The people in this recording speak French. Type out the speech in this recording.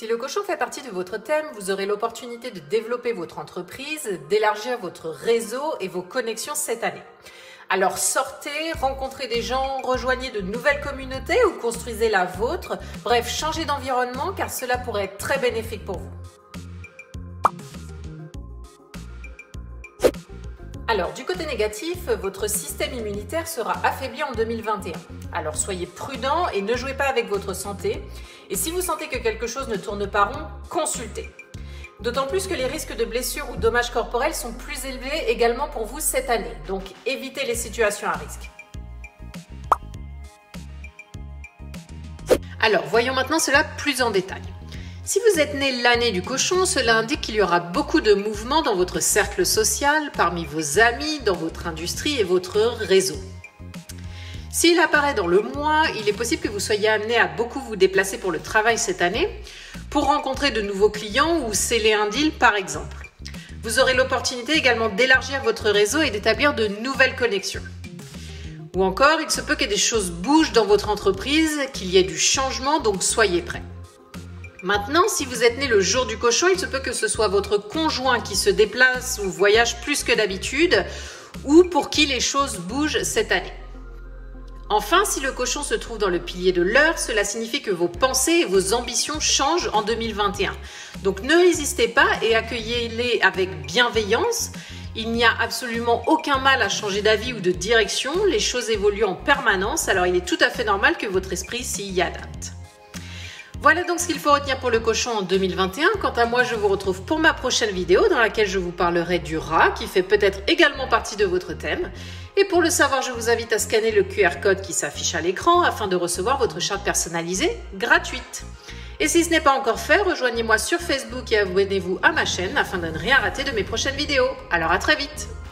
Si le cochon fait partie de votre thème, vous aurez l'opportunité de développer votre entreprise, d'élargir votre réseau et vos connexions cette année. Alors sortez, rencontrez des gens, rejoignez de nouvelles communautés ou construisez la vôtre. Bref, changez d'environnement car cela pourrait être très bénéfique pour vous. Alors, du côté négatif, votre système immunitaire sera affaibli en 2021. Alors, soyez prudent et ne jouez pas avec votre santé. Et si vous sentez que quelque chose ne tourne pas rond, consultez. D'autant plus que les risques de blessures ou dommages corporels sont plus élevés également pour vous cette année. Donc, évitez les situations à risque. Alors, voyons maintenant cela plus en détail. Si vous êtes né l'année du cochon, cela indique qu'il y aura beaucoup de mouvements dans votre cercle social, parmi vos amis, dans votre industrie et votre réseau. S'il apparaît dans le mois, il est possible que vous soyez amené à beaucoup vous déplacer pour le travail cette année, pour rencontrer de nouveaux clients ou sceller un deal par exemple. Vous aurez l'opportunité également d'élargir votre réseau et d'établir de nouvelles connexions. Ou encore, il se peut que des choses bougent dans votre entreprise, qu'il y ait du changement, donc soyez prêts. Maintenant, si vous êtes né le jour du cochon, il se peut que ce soit votre conjoint qui se déplace ou voyage plus que d'habitude, ou pour qui les choses bougent cette année. Enfin, si le cochon se trouve dans le pilier de l'heure, cela signifie que vos pensées et vos ambitions changent en 2021. Donc ne résistez pas et accueillez-les avec bienveillance. Il n'y a absolument aucun mal à changer d'avis ou de direction, les choses évoluent en permanence, alors il est tout à fait normal que votre esprit s'y adapte. Voilà donc ce qu'il faut retenir pour le cochon en 2021. Quant à moi, je vous retrouve pour ma prochaine vidéo dans laquelle je vous parlerai du rat qui fait peut-être également partie de votre thème. Et pour le savoir, je vous invite à scanner le QR code qui s'affiche à l'écran afin de recevoir votre charte personnalisée gratuite. Et si ce n'est pas encore fait, rejoignez-moi sur Facebook et abonnez-vous à ma chaîne afin de ne rien rater de mes prochaines vidéos. Alors à très vite!